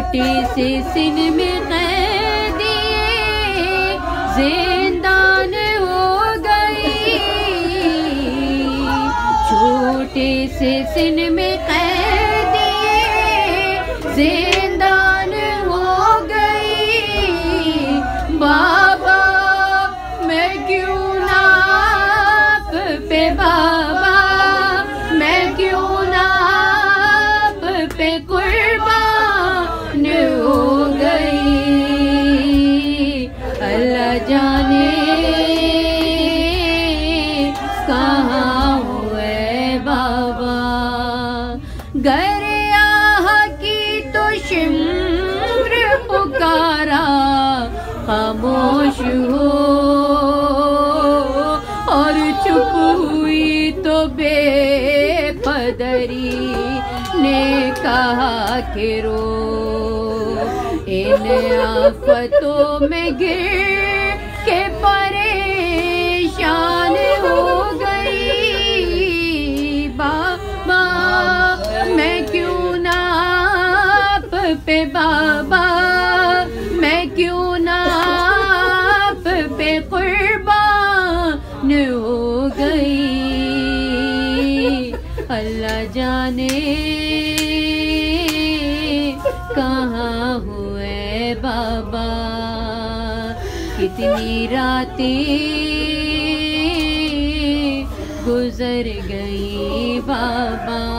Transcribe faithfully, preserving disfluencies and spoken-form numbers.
چھوٹے سے سن میں قیدی زندان ہو گئی، چھوٹے سے سن میں قیدی زندان ہو گئی، بابا میں کیوں نہ آپ پہ، بابا میں کیوں نہ آپ پہ قربان ہو گئی، اللہ جانے کہاں ہوئے بابا، گر آہ کی تو شمر پکارا خاموش ہو، اور چپ ہوئی تو بے قدری نے کہا کہ رو، ان آفتوں میں گر کے پریشان ہو گئی، بابا میں کیوں نہ آپ پہ، بابا میں کیوں نہ آپ پہ قربان ہو گئی، اللہ جانے کہاں ہوئے بابا، کتنی راتیں گزر گئی بابا،